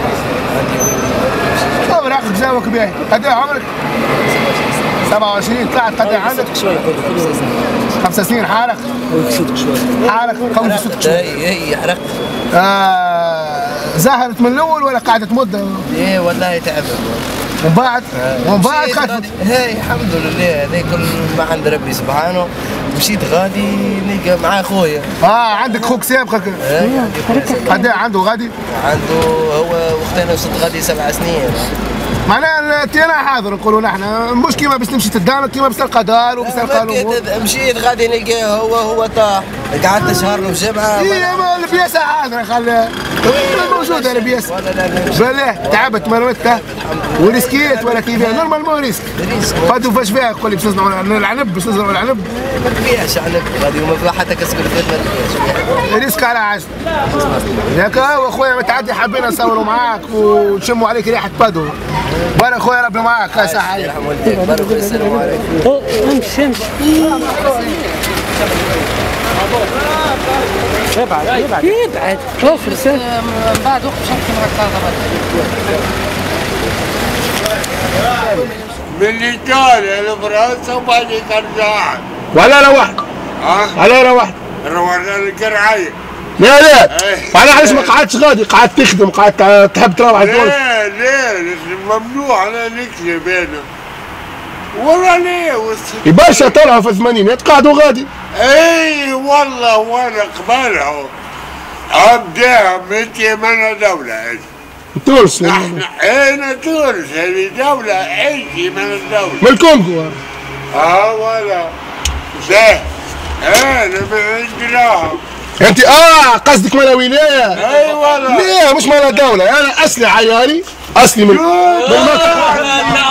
عندي اوراقك جاوك باهي قد ايه عمرك؟ سبعة وعشرين طلعت قد ايه عندك؟ خمس سنين حالك؟ حالك قوي في ست شهور اي حرقت آه زهرت من الاول ولا قعدت مده؟ ايه والله تعبت ومن بعد ومن بعد خفت هاي الحمد لله هذا كل ما عند ربي سبحانه مشيت غادي نلقى معاه خويا اه عندك خوك سابقك قد ايه عنده غادي؟ عنده هو وقتنا وصلت غادي سبع سنين معناها انا حاضر نقولوا نحن مش كيما باش تمشي تدار كيما باش تلقى دار وباش تلقى مشيت غادي نلقاه هو هو طاح قعدت شهر وجبعه. هي البياسه عادنا خليها موجوده البياسه. بالله تعبت مرمتها وريسكيت ولا كيفاه نورمال مو ريسك. فاتوا فاش فيها تقول لي باش نصنعوا العنب باش نزرعوا العنب. ما تبيعش عنب غادي وما حتى كسكر ما تبيعش. ريسك على عجل. ياك هو خويا متعدي حبينا نصوروا معاك ونشموا عليك ريحه بادو. بارك خويا ربي معاك يا صحه. يرحم والديك بارك السلام عليكم. امشي امشي. يبعد يبعد يبعد شوف رسالة من بعد وقت مش ممكن نركضها من ايطاليا لفرنسا وبعدين رجع. ولا روحت؟ اه ولا روحت؟ روحنا القرعية. لا لا انا علاش ما قعدتش غادي قعدت تخدم قعدت تحب تروح تقول لا لا ممنوع انا نكذب انا والله ليه وصلت برشا طلعوا في الثمانينات قعدوا غادي. اي والله وانا قبلها ابداها متي من دولة تونس نحن انا تونس هذه دولة اجي من الدولة من الكونغو. اه ولا ده انا من عند راهم. انت اه قصدك مالا ولايه؟ اي والله لا مش مالا دولة انا اصلي عيالي اصلي من من مكة.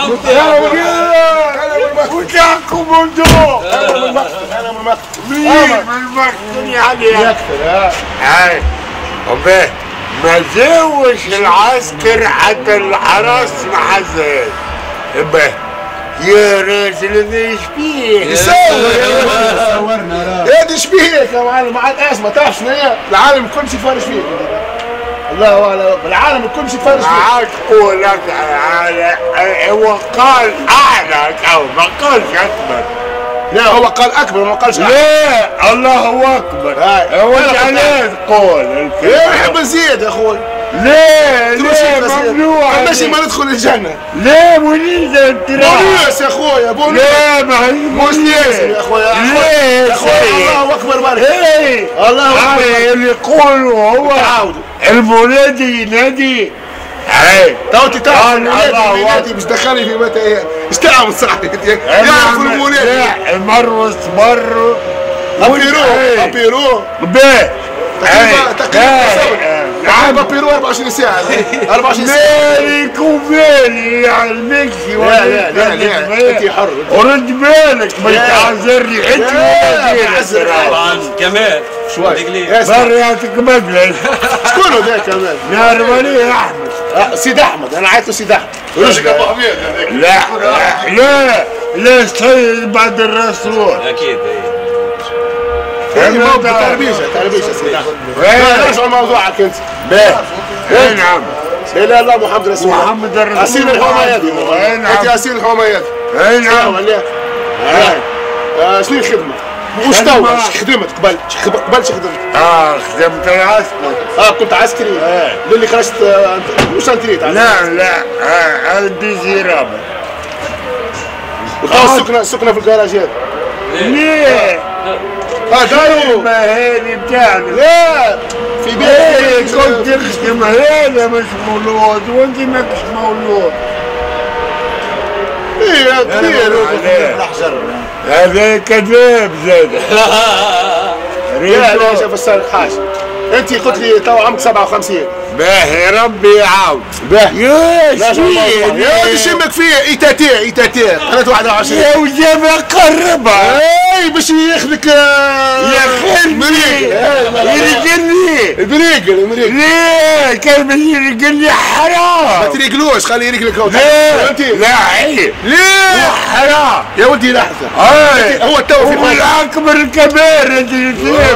وتاكم بندوق. انا من مكة انا من مكة. مين من مكة عليها يكفي. هاي وبيه ما زوش العسكر حتى الحرس ما حزاش بيه يا راجل هذا ايش بيه؟ يصور صورنا هذا ايش بيك يا معلم؟ ما عاد ازمه تعرف شنو هي؟ العالم الكل شي يتفرج فيك. الله ولا العالم الكل شي يتفرج فيك. ما عاد تقول لك هو قال اعلى او ما قالش اكبر. لا هو قال اكبر ما قالش اعلى. لا الله اكبر. هو علاش تقول يا نحب نزيد يا اخوي. ليه ليه ممنوع ماشي ما ندخل الجنة. ليه ونيس انت بونيس يا اخويا بونيس. ليه ما هي مش لازم يا اخويا. ليه يا اخويا الله اكبر بارك. ايه الله اكبر. اللي يقولوا هو تعاودوا المولادي ينادي ايه تو انت تعرف الله المولادي مش دخلني في متى ايه استعمل صاحبي يعرف المولادي. مر مر ابيرو ابيرو بيه تقريبا تقريبا عاد بابيرو أربعة وعشرين ساعة أربعة وعشرين ساعة. مالك ومالي يعني المكسي لا لا لا لا انت حر. ورد بالك ما تعذرني انت ولا كمال شوي برياتك مجلس. شكون هذا كمان؟ نار ولي احمد. سيد احمد انا عيطته سيد احمد. رشق ابو حميد. لا لا لا سيد بعد الرسول اكيد. تربيشه تربيشه سيد احمد. نرجع لموضوعك انت. باهي اي نعم. لا اله الا الله محمد رسول الله. محمد الرسول. اسيل الحميات. اي نعم. انت اسيل الحميات. اي نعم. شنو الخدمه؟ وش تو خدمت قبل؟ قبل شو خدمت؟ اه خدمت العسكر. اه كنت عسكري. اه اللي خرجت وش انتريت؟ لا لا آه عندي زرابه. وتو سكنه سكنه في الكراج هذا. ليه؟ اه دارو ما هذه بتاعنا. لا في بيت كنت تخدم هذا مش مولود وانت ماكش مولود. ايه كبير الاحجار هذا كذاب زاد. لا لا شوف السارق حاج انت قلت لي تو عمرك سبعة وخمسين. باهي ربي يعاود. باهي يا شيخ يا ولدي شمك فيه ايتاتي ايتاتي قناه واحد وعشرين. يا وجابه قربها. اي باش ياخذك يا خلبي يرقلني بريقل بريقل. ليه كان باش يرقلني حرام. ما تريقلوش خليه يريقلك هو. ليه لا عيب. ليه حرام يا ولدي لحظه. اي هو تو في هو الاكبر الكبير اللي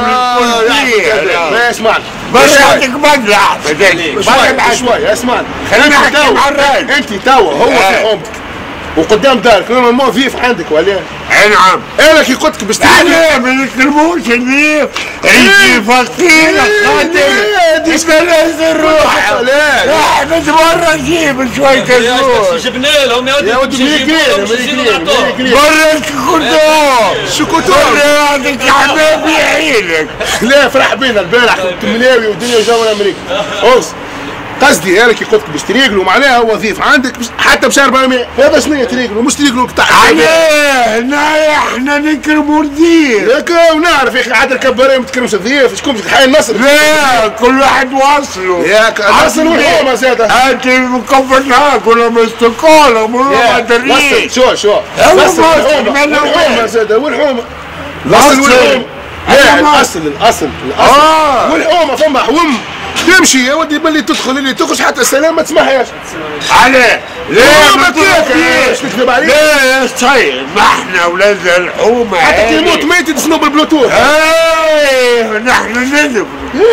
ما يسمعك براتك مقلع شوي شوي اسمعني. خليني احكي مع الراجل. انت تو هو في حومتك وقدام دارك نورمالمون فيف عندك ولا؟ اي نعم. انا كي قلت لك باش انا ما نكلموش الفيف انت فقير خاطر بلاش الروح. لا احمد مره جيب شويه كزوز. جبنا لهم يا ودي مليكين مليكين مليكين. برا الشكوتور شكوتور برا عندك يا حبيبي يعينك. لا فرح بينا البارح كنت ملاوي والدنيا جونا امريكا. اوس قصدي انا كي قلت لك باش تريقلوا معناها وظيفه عندك حتى بشهر أربعمية هذا شنو تريقلوا مش تريقلوا قطع عليه هنا احنا نكرموا الضيف ياك ونعرف يا اخي عاد الكباريه ما تكرمش الضيف شكون حي النصر لا كل واحد واصله ياك النصر والحومه زاده انت مكفرناك ولا مستقاله ولا ما دريش شو شو نصر والحومه زاده والحومه الاصل والحومه لا الاصل الاصل الاصل والحومه فما حوم تمشي يا ودي باللي تدخل اللي تخرج حتى السلام ما تسمعهاش عليه ليه ما كيفاش نكذب عليك لا يا سيد ما احنا ولاد الحومه حتى كي يموت ميت تسمعوا بالبلوتوث ايه نحن نذب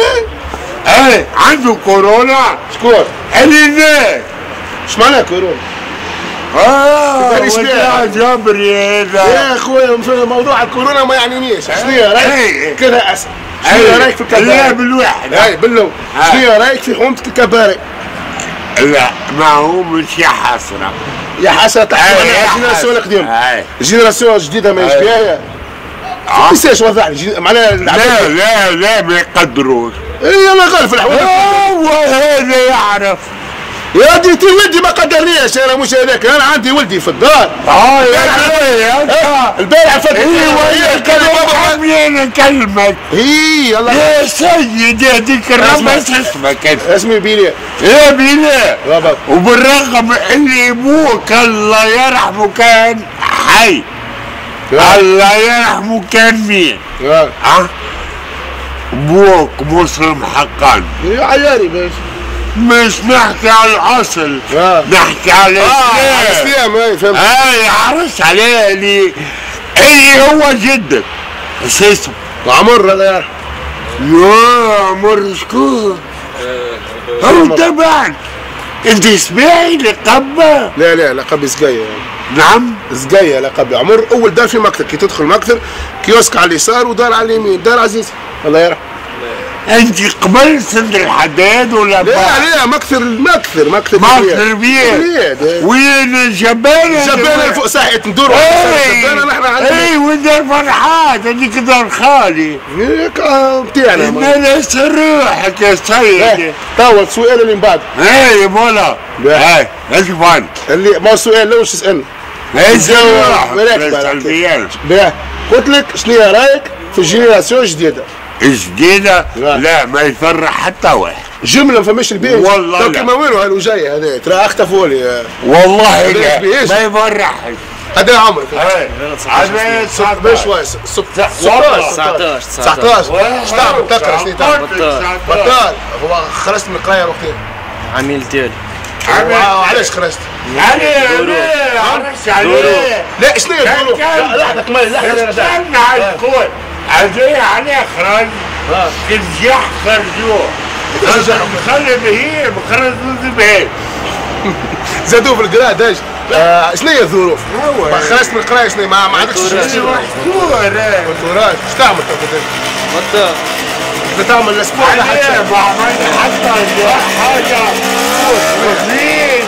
ايه عنده كورونا شكون؟ اللي ايش معناها كورونا؟ اه ولا جبري هذا يا اخويا موضوع الكورونا ما يعنينيش شنو رايك؟ كذا اسال شنو رايك في الكباري؟ لا بالواحد اي باللو شنو رايك في حومة الكباري؟ لا ما هو مش يا حسرة يا حسرة تحكي على الجينيراسيون القديمة الجينيراسيون الجديدة ما يشبهها ما يصيرش وضح لي معناها لا لا لا ما يقدروش اي انا غالب في الحوادث هو هذا يعرف يا ودي ولدي ما قدرنيش انا مش هذاك انا عندي ولدي في الدار اه يا البارح فات ايوه كلمة نكلمك اي الله يا سيدي هذيك الربع اسمك انت اسمي بيلي يا بيلي بابا وبالرغم اللي ابوك الله يرحمه كان حي الله يرحمه كان مين؟ ها؟ ابوك مسلم حقا يا عيالي باش مش نحكي على الاصل آه. نحكي على الاسلام اه فهمت اي عرس عليه اللي اللي هو جدك ايش اسمه؟ عمر الله يرحمه يا عمر شكون؟ هو تبعك انت سباعي لقبه؟ لا لا لقب سقايه نعم سقايه لقب عمر اول دار في مكتب كي تدخل مكتب كيوسك على اليسار ودار على اليمين دار عزيز الله يرحمه انت قبل سند الحداد ولا لا لا مكثر مكثر مكثر مكثر بيه وين الجبانه الجبانه الفوق ساحه ندور الجبانه نحن عندنا اي وين دار فرحات هذيك دار خالي هيك بتاعنا انا سروحك يا سيدي توا السؤال اللي من بعد اي مولا اي ايش فان اللي ما السؤال لو تسالني ايش باه قلت لك شنو رايك في الجينيراسيون الجديده جديدة؟ لا ما يفرح حتى واحد جملة ما فماش البيت والله لا كيما وينو هالو جاي هذا ترى اختفوا لي والله لا ما يفرحش هذا عمرك هذا بشوي تسعطاش تسعطاش اش تعمل تقرا شنو تعمل بطال هو خرجت من القرايه وقتها عميل تالي وعلاش خرجت؟ عليه عرفت عليه لا شنو الظروف؟ لحظة كمال لحظة استنى على الكل عزيه عليه خرج كيف جح خرجوه خلي بهيم خرج بهيم زادوه في القراءة داج شنو هي الظروف؟ خرجت من القراية شنو ما عندكش محتورات محتورات اش تعمل تو؟ تعمل الاسبوع ده حتى ما عملت حتى حاجة وزين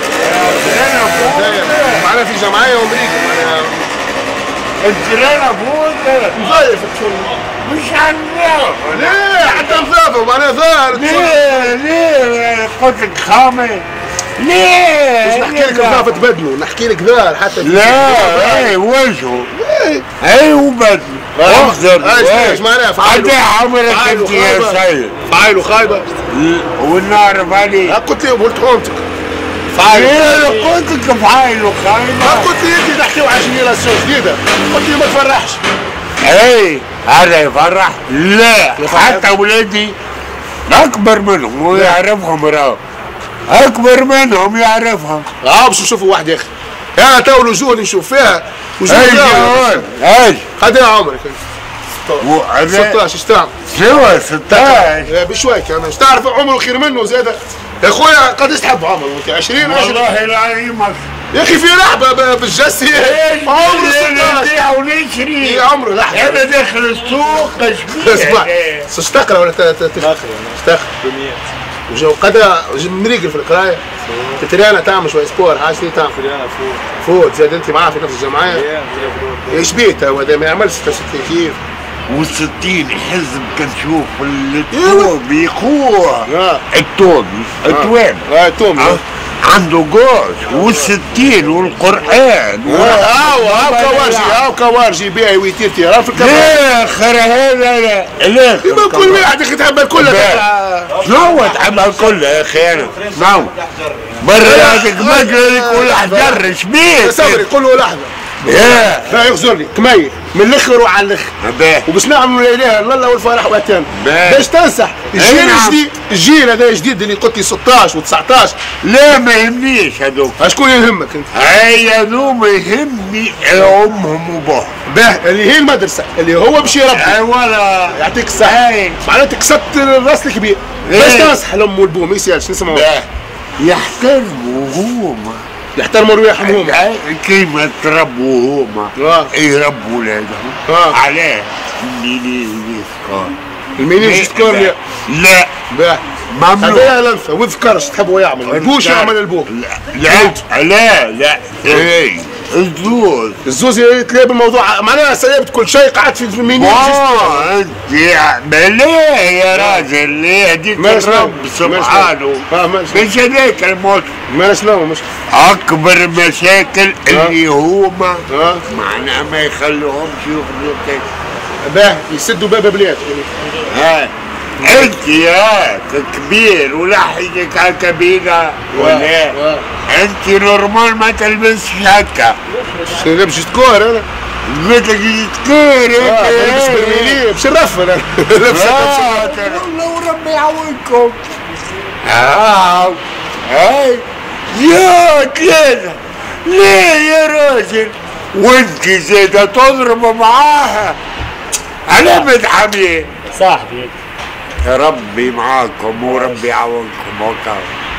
معنا في جمعية وامريكا معنا الجيران فوق مغير مش هنعرف ليه حتى نظافة معناها ظاهر ليه ليه قلت لك خامل ليه مش نحكي لك نظافة بدنه نحكي لك ظاهر حتى لا اي وجهه اي وبدنه اخضر ايش معناها فعايله عمرك انت يا سيد فعايله خايبة والنار عليه قلت لي قلت حومتك فعايله قلت لك فعايله خايبة قلت لي انت تحكيو على جينيراسيون جديدة قلت لي ما تفرحش ايه هذا يفرح؟ لا حتى ولادي اكبر منهم ويعرفهم راهو اكبر منهم يعرفهم اه باش نشوفوا واحد يا اخي انا تو الوجوه اللي نشوف فيها وجوه ايش ايش قد ايه عمرك؟ ستطاش ايش تعمل؟ شو ستطاش؟ بشويك انا ايش تعرف عمره خير منه زيادة يا اخويا قد تحب عمره انت عشرين والله العظيم يا اخي في لعبه بالجسي عمره ستطاش ونشري ايه عمره لحظه انا داخل السوق اشبيه اسمع تستقرا ولا تستقرا تستقرا وجو قدا مريقل في القرايه تتريانا تعمل شويه سبور حاجه شنو تعمل؟ تتريانا فوت فوت زاد انت معاه في نفس الجمعيه ايش بيته هو ما يعملش ستة وستين كيف وستين حزب كنشوف التوب يخوه آه. التوب التواب اه توم ع- عنده جوز والستين والقرآن هاو هاو كوارجي هاو كوارجي بيعي ويتيرتي راه في الكباري لا خير هذا لا لا يبقى كل واحد يا اخي تحمل كلها شنو تعمل كله يا اخي انا نعم برا هذيك مجرك ولا حجر شبيك صبري قول له لحظه يا لا يغزرني كمية من الاخر وعلى الاخر باه وباش نعملوا لا اله الا الله والفرح واتان باهي. باش تنصح الجيل أي نعم. الجديد الجيل هذا الجديد اللي قلت لي ستطاش و19 لا ما يهمنيش هذوك شكون يهمك انت؟ هاي هذوما يهمني امهم وباهم باه اللي هي المدرسه اللي هو باش يربي اي ولا يعطيك الصحه معناتها كسبت الراس الكبير باش إيه. تنصح الام والبو ما يسالش نسمعوا باه يحترموا هما يحترموا رواحهم هما كيما تربوا هما آه. يربوا ولادهم آه. علاه منين يذكر المينين يذكرني لا باه ممنوع هذا لنفه وذكرش تحبوا يعمل البوش يعمل البو لا لا لا اي الزوز الزوز يتلاقى بالموضوع معناها سيبت كل شيء قعدت في المينين اه انت يا ليه يا راجل ليه هديك ماش الرب ماش سبحانه اه ماش مش هذاك الموت ما شنو مش اكبر مشاكل اللي هما اه معناها ما يخلوهمش يخرجوا كيف باه يسدوا باب بلاد ها انت يا كبير ولا حيجيك على كبيرة ولا واه. انت نورمال ما تلبسش هكا شنو لابس تكور انا قلت لك تكير اه لابس بالمينين باش نرفل انا لابس والله وربي يعاونكم اه هاي يا ثلاثة ليه يا راجل وانت زيادة تضرب معاها انا متحميه صاحبي ربي معاكم وربي يعاونكم وكا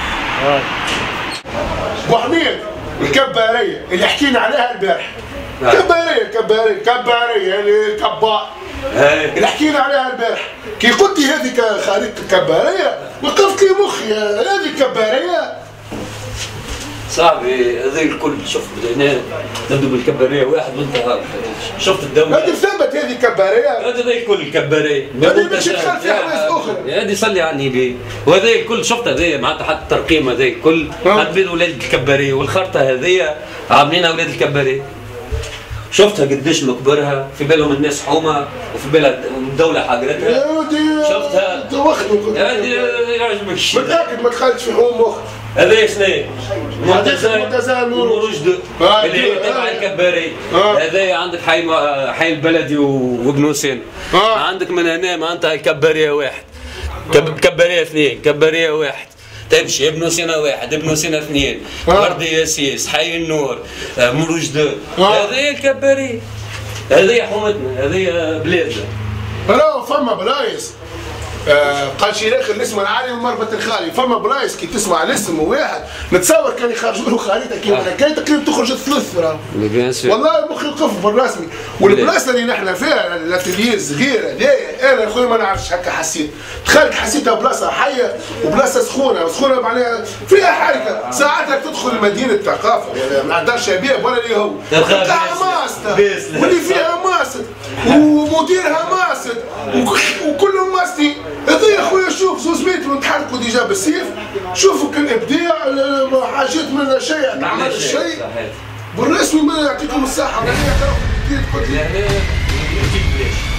ابو حميد الكباريه اللي حكينا عليها البارح كباريه كباريه كباريه اللي كبار اللي حكينا عليها البارح كي قلت لي هذيك خريطه الكباريه وقفت لي مخي هذه الكباريه صاحبي هذا الكل شوف بدينا نبدو بالكباريه واحد وانت شفت الدوله هذه ثبت هذه الكباريه هذا زي الكل الكباريه هذه باش تدخل في حواس اخرى هذه صلي على النبي وهذا الكل شفت هذايا معناتها حتى الترقيم هذا الكل حاطين اولاد الكباريه والخرطه هذيا عاملينها اولاد الكباريه شفتها قديش مكبرها في بالهم الناس حومه وفي بالها الدوله حاجرتها يا ودي شفتها توخنوا هذه يعجبك الشيء متاكد ما دخلتش في حوم مخ هذا شنو؟ منتزه منتزه ومروجد آه، اللي هي آه. تبع الكباري آه. هذا عندك حي حي البلدي وابن حسين آه. عندك من هنا معناتها الكباريه واحد كب- كباريه اثنين كباريه واحد تمشي ابن سينا واحد ابن سينا اثنين آه. وردي ياسيس حي النور آه، مروجد آه. هذا هي الكباريه هذه هي حومتنا هذه هي بلادنا راه فما بلايص آه قال شيخ الاسم العالي ومربط الخالي فما بلايص كي تسمع الاسم واحد نتصور كان يخرجوا له خريطه كيما كان تقريبا تخرج ثلث راه بيان سور والله مخي يقف بالرسمي والبلاصه اللي نحن فيها الاتيلير صغيره هذايا انا خويا ما نعرفش هكا حسيت دخلت حسيتها بلاصه حيه وبلاصه سخونه سخونه معناها فيها حركه ساعات تدخل مدينه ثقافه ما دار شباب ولا اللي هو تلقاها ماسته واللي فيها ماسد ومديرها ماسد وك- وكلهم ماستين هذا يا خويا شوف زوز متر ونتحركوا ديجا بالسيف شوفوا كان ابداع حاجات من شيء تعمل الشيء بالرسمي ما يعطيكم الصحه. لا لا